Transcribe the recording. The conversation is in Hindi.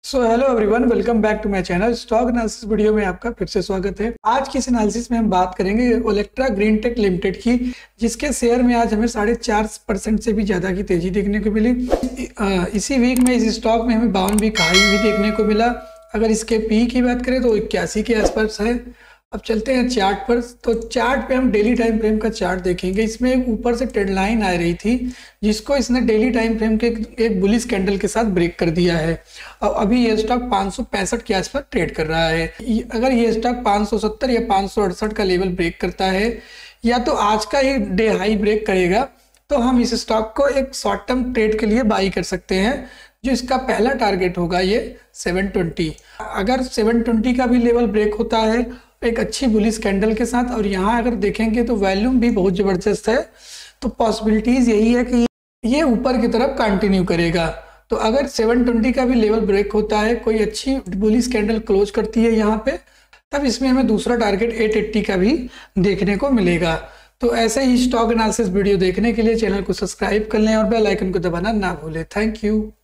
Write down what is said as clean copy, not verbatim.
So hello everyone, welcome back to my channel. Stock analysis video में आपका फिर से स्वागत है। आज की इस एनालिसिस में हम बात करेंगे ओलेक्ट्रा ग्रीन टेक लिमिटेड की, जिसके शेयर में आज हमें 4.5% से भी ज़्यादा की तेजी देखने को मिली। इसी वीक में इस स्टॉक में हमें 52 वीक हाई भी देखने को मिला। अगर इसके पी की बात करें तो 81 के आसपास है। अब चलते हैं चार्ट पर। तो चार्ट पे हम डेली टाइम फ्रेम का चार्ट देखेंगे। इसमें एक ऊपर से ट्रेंड लाइन आ रही थी, जिसको इसने डेली टाइम फ्रेम के एक बुलिश कैंडल के साथ ब्रेक कर दिया है। और अभी ये स्टॉक 565 के आसपास ट्रेड कर रहा है। अगर ये स्टॉक 570 या 568 का लेवल ब्रेक करता है, या तो आज का ही डे हाई ब्रेक करेगा, तो हम इस स्टॉक को एक शॉर्ट टर्म ट्रेड के लिए बाई कर सकते हैं। जो इसका पहला टारगेट होगा ये 720। अगर 720 का भी लेवल ब्रेक होता है एक अच्छी बुलिश कैंडल के साथ, और यहाँ अगर देखेंगे तो वॉल्यूम भी बहुत ज़बरदस्त है, तो पॉसिबिलिटीज़ यही है कि ये ऊपर की तरफ कंटिन्यू करेगा। तो अगर 720 का भी लेवल ब्रेक होता है, कोई अच्छी बुलिश कैंडल क्लोज करती है यहाँ पे, तब इसमें हमें दूसरा टारगेट 880 का भी देखने को मिलेगा। तो ऐसे ही स्टॉक एनालिसिस वीडियो देखने के लिए चैनल को सब्सक्राइब कर लें और बेल आइकन को दबाना ना भूलें। Thank you.